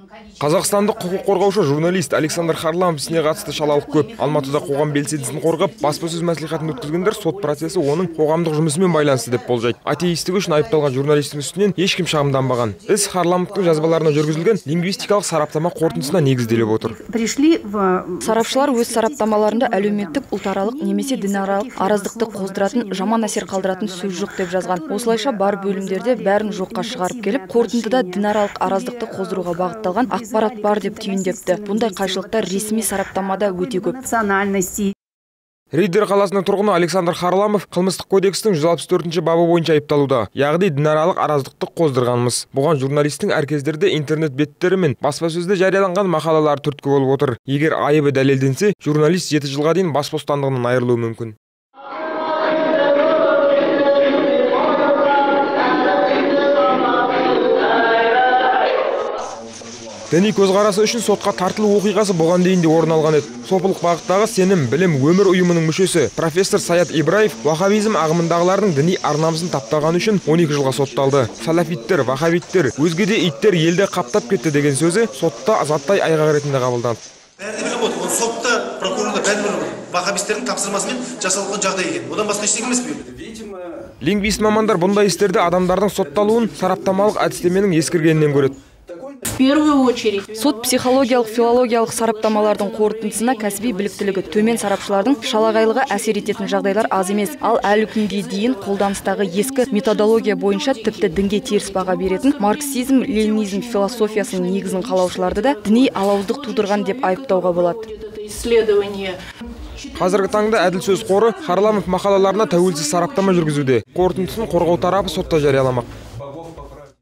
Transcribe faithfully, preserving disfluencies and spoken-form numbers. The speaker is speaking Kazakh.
Қазақстандық құқық қорғаушы журналист Александр Харламов ісіне қатысты шалалық көп. Алматыда қоғам белсендісін қорғап, баспасөз мәслихатын өткізгендер сот процесі оның қоғамдық жұмысымен байланысты деп болжайды. Атеистігі үшін айыпталған журналистің үстінен ешкім шағымданбаған. Іс Харламовтың жазбаларына жүргізілген лингвистикалық сараптама қорытындысына негізделіп отыр. Сарапшылар өз сараптамаларында әлеуметтік, ұлтаралық немесе дінаралық араздықты қоздыратын, жаман әсер қалдыратын сөз жоқ деп жазған. Осылайша бар бөлімдерде бәрін жоққа шығарып келіп, қорытындыда дінаралық араздықты қоздыруға бағытталған ақпарат бар деп түйіндепті. Бұндай қайшылықтар ресми сараптамада өте көп. Риддер қаласының тұрғыны Александр Харламов қылмыстық кодекстің жүз алпыс төртінші бабы бойынша айыпталуда. Яғни дінаралық араздықты қоздырғанымыз. Бұған журналистің әркездерде интернет беттері мен баспасөзде жарияланған мақалалар түрткі болып отыр. Егер айыбы дәлелденсе, журналист жеті жылға дейін бас бостандығынан айырылуы мүмкін. Діни көзқарасы үшін сотқа тартылу оқиғасы бұған дейін де орын алған еді. Сопылық бағыттағы сенім, білім, өмір ұйымының мүшесі профессор Саят Ибраев ваххабизм ағымындағылардың діни ар-намысын таптағаны үшін он екі жылға сотталды. Салафиттер, ваххабиттер, өзге де иттер елде қаптап кетті деген сөзі сотта азаттай айғақ ретінде қабылданды. Бәрі біліп отыр, ол сотта прокурорлар бәрі біліп отыр. Ваххабистердің тапсырмасымен жасалған жағдай екен. Одан басқа ештеңе емес пе? Лингвист мамандар бұндай істерде адамдардың сотталуын сараптамалық әдістеменің ескіргенінен көреді. Сот психологиялық, филологиялық сараптамалардың қорытындысына кәсіби біліктілігі төмен сарапшылардың шалағайлығы әсер ететін жағдайлар аз емес. Ал әлі күнге дейін қолданыстағы ескі методология бойынша тіпті дінге теріс баға беретін марксизм, ленинизм философиясының негізін қалаушыларды да діни алауыздық тудырған деп айыптауға болады. Қазіргі таңда әділ сөз қоры Харламов мақалаларына тәуелсіз сараптама жүргізуде. Қорытындысын қорғау тарапы сотта жарияламақ.